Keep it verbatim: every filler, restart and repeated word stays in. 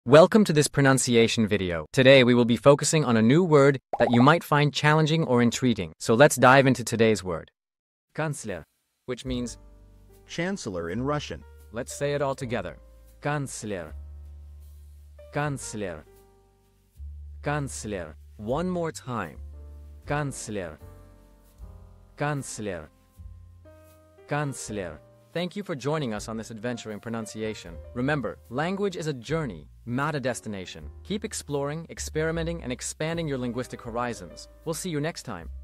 Welcome to this pronunciation video. Today we will be focusing on a new word that you might find challenging or intriguing. So let's dive into today's word. Канцлер, which means Chancellor in Russian. Let's say it all together. Канцлер. Канцлер. Канцлер. One more time. Канцлер. Канцлер. Канцлер. Thank you for joining us on this adventure in pronunciation. Remember, language is a journey, not a destination. Keep exploring, experimenting, and expanding your linguistic horizons. We'll see you next time.